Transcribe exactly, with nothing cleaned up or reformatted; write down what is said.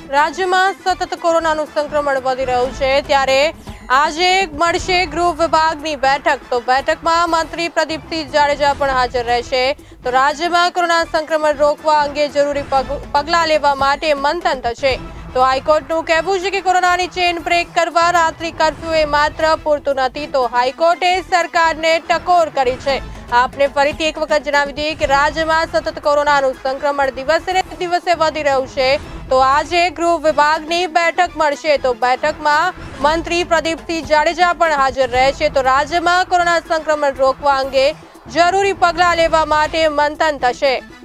રાજ્યમાં સતત કોરોનાનું સંક્રમણ વધી રહ્યું છે ત્યારે આજે મળશે ગૃહ વિભાગની બેઠક। તો બેઠકમાં મંત્રી પ્રદીપસિંહ જાડેજા પણ હાજર રહેશે। તો રાજ્યમાં કોરોના સંક્રમણ રોકવા અંગે જરૂરી પગલાં લેવા માટે મંથન થશે। તો હાઈકોર્ટનું કહેવું છે કે કોરોનાની ચેઇન બ્રેક કરવા રાત્રિ કર્ફ્યુ એ માત્ર પૂરતું નથી। તો હાઈકોર્ટે સરકારને ટકોર કરી છે। आपने फरीथी एक वक्त जणावी दीए कि राज्य में सतत कोरोनाનું संक्रमण दिवसे ने दिवसे वधी રહ્યું છે। तो आज गृह विभागनी बैठक મળશે। तो बैठक में मंत्री प्रदीपसिंह जाडेजा पण हाजर रहेशे। तो राज्य में कोरोना संक्रमण रोकवा अंगे जरूरी पगलां लेवा माटे मंथन थशे।